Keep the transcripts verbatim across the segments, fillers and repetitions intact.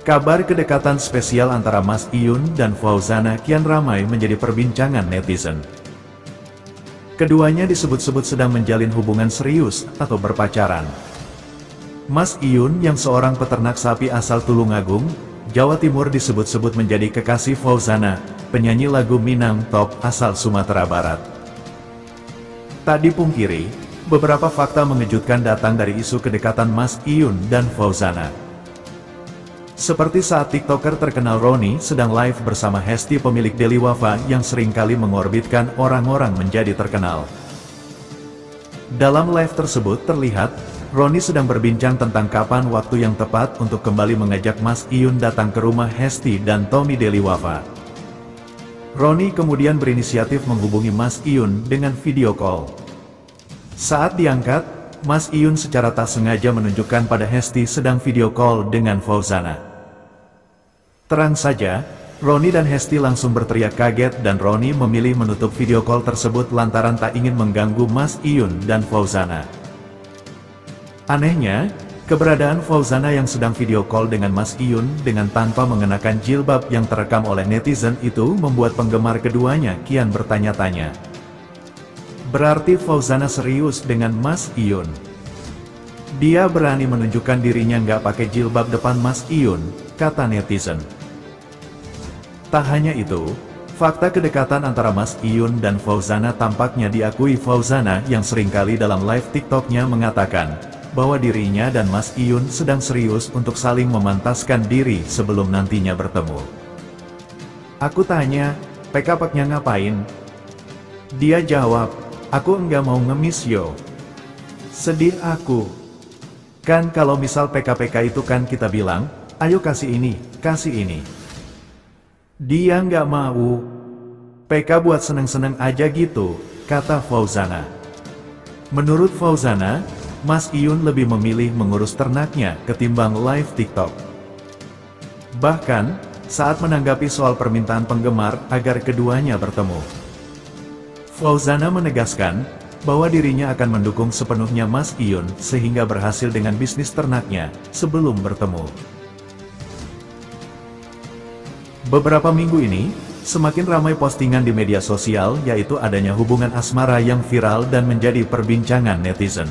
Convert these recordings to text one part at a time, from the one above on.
Kabar kedekatan spesial antara Mas Iyun dan Fauzana kian ramai menjadi perbincangan netizen. Keduanya disebut-sebut sedang menjalin hubungan serius atau berpacaran. Mas Iyun yang seorang peternak sapi asal Tulungagung, Jawa Timur disebut-sebut menjadi kekasih Fauzana, penyanyi lagu Minang top asal Sumatera Barat. Tak dipungkiri, beberapa fakta mengejutkan datang dari isu kedekatan Mas Iyun dan Fauzana. Seperti saat TikToker terkenal Roni sedang live bersama Hesti pemilik Deli Wafa yang seringkali mengorbitkan orang-orang menjadi terkenal. Dalam live tersebut terlihat, Roni sedang berbincang tentang kapan waktu yang tepat untuk kembali mengajak Mas Iyun datang ke rumah Hesti dan Tommy Deli Wafa. Roni kemudian berinisiatif menghubungi Mas Iyun dengan video call. Saat diangkat, Mas Iyun secara tak sengaja menunjukkan pada Hesti sedang video call dengan Fauzana. Terang saja, Roni dan Hesti langsung berteriak kaget dan Roni memilih menutup video call tersebut lantaran tak ingin mengganggu Mas Iyun dan Fauzana. Anehnya, keberadaan Fauzana yang sedang video call dengan Mas Iyun dengan tanpa mengenakan jilbab yang terekam oleh netizen itu membuat penggemar keduanya kian bertanya-tanya. Berarti Fauzana serius dengan Mas Iyun. Dia berani menunjukkan dirinya nggak pakai jilbab depan Mas Iyun, kata netizen. Tak hanya itu, fakta kedekatan antara Mas Iyun dan Fauzana tampaknya diakui Fauzana yang seringkali dalam live TikToknya mengatakan bahwa dirinya dan Mas Iyun sedang serius untuk saling memantaskan diri sebelum nantinya bertemu. Aku tanya, P K P-nya ngapain? Dia jawab, aku enggak mau ngemis yo. Sedih aku. Kan kalau misal P K P K itu kan kita bilang, ayo kasih ini, kasih ini. Dia nggak mau. P K buat seneng-seneng aja gitu, kata Fauzana. Menurut Fauzana, Mas Iyun lebih memilih mengurus ternaknya ketimbang live TikTok. Bahkan, saat menanggapi soal permintaan penggemar agar keduanya bertemu, Fauzana menegaskan bahwa dirinya akan mendukung sepenuhnya Mas Iyun sehingga berhasil dengan bisnis ternaknya sebelum bertemu. Beberapa minggu ini, semakin ramai postingan di media sosial yaitu adanya hubungan asmara yang viral dan menjadi perbincangan netizen.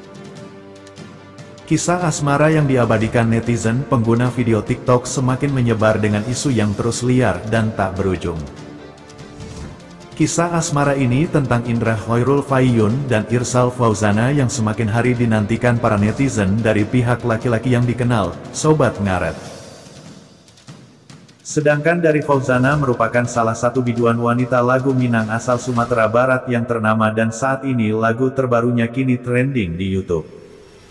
Kisah asmara yang diabadikan netizen pengguna video TikTok semakin menyebar dengan isu yang terus liar dan tak berujung. Kisah asmara ini tentang Indra Khairul Faiyun dan Irsal Fauzana yang semakin hari dinantikan para netizen dari pihak laki-laki yang dikenal, Sobat Ngaret. Sedangkan dari Fauzana merupakan salah satu biduan wanita lagu Minang asal Sumatera Barat yang ternama dan saat ini lagu terbarunya kini trending di YouTube.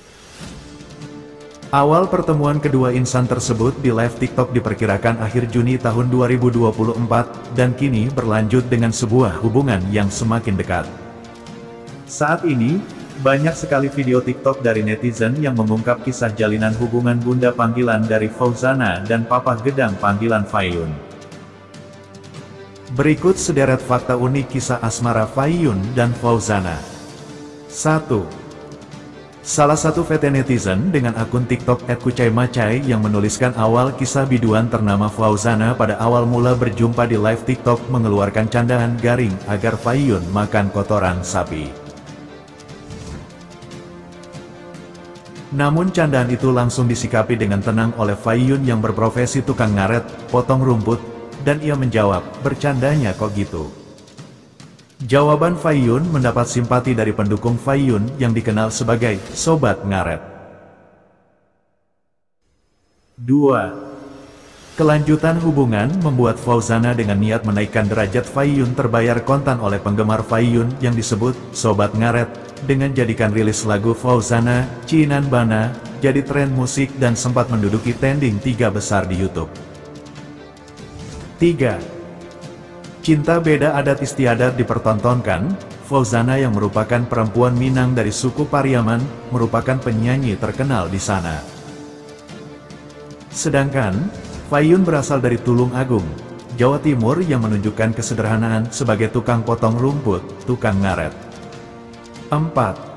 Awal pertemuan kedua insan tersebut di live TikTok diperkirakan akhir Juni tahun dua ribu dua puluh empat, dan kini berlanjut dengan sebuah hubungan yang semakin dekat. Saat ini, banyak sekali video TikTok dari netizen yang mengungkap kisah jalinan hubungan bunda panggilan dari Fauzana dan papa gedang panggilan Faiyun. Berikut sederet fakta unik kisah asmara Faiyun dan Fauzana. satu. Salah satu V T netizen dengan akun TikTok et kucai macai yang menuliskan awal kisah biduan ternama Fauzana pada awal mula berjumpa di live TikTok mengeluarkan candaan garing agar Faiyun makan kotoran sapi. Namun candaan itu langsung disikapi dengan tenang oleh Faiyun yang berprofesi tukang ngaret, potong rumput, dan ia menjawab, bercandanya kok gitu. Jawaban Faiyun mendapat simpati dari pendukung Faiyun yang dikenal sebagai Sobat Ngaret. dua. Kelanjutan hubungan membuat Fauzana dengan niat menaikkan derajat Faiyun terbayar kontan oleh penggemar Faiyun yang disebut Sobat Ngaret, dengan jadikan rilis lagu Fauzana, Ciinan Bana, jadi tren musik dan sempat menduduki trending tiga besar di YouTube. tiga. Cinta beda adat istiadat dipertontonkan. Fauzana yang merupakan perempuan Minang dari suku Pariaman, merupakan penyanyi terkenal di sana. Sedangkan, Faiyun berasal dari Tulung Agung, Jawa Timur yang menunjukkan kesederhanaan sebagai tukang potong rumput, tukang ngaret. empat.